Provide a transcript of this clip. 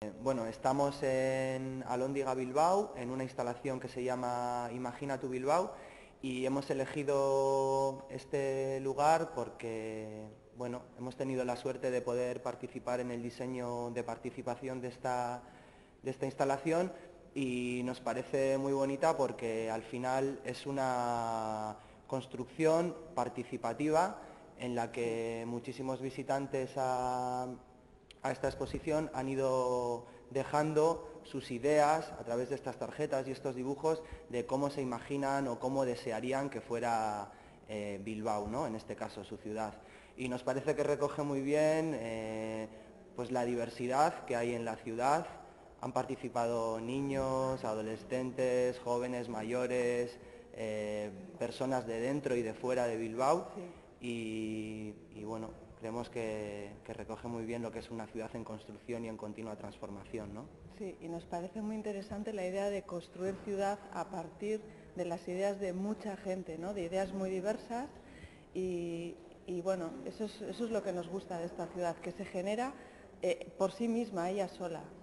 Bueno, estamos en Alhóndiga Bilbao, en una instalación que se llama Imagina tu Bilbao, y hemos elegido este lugar porque, bueno, hemos tenido la suerte de poder participar en el diseño de participación de esta instalación, y nos parece muy bonita porque al final es una construcción participativa en la que muchísimos visitantes a esta exposición han ido dejando sus ideas a través de estas tarjetas y estos dibujos de cómo se imaginan o cómo desearían que fuera Bilbao, ¿no? En este caso su ciudad. Y nos parece que recoge muy bien pues la diversidad que hay en la ciudad. Han participado niños, adolescentes, jóvenes, mayores, personas de dentro y de fuera de Bilbao. Y bueno, creemos que recoge muy bien lo que es una ciudad en construcción y en continua transformación, ¿no? Sí, y nos parece muy interesante la idea de construir ciudad a partir de las ideas de mucha gente, ¿no? De ideas muy diversas y bueno, eso es lo que nos gusta de esta ciudad, que se genera por sí misma, ella sola.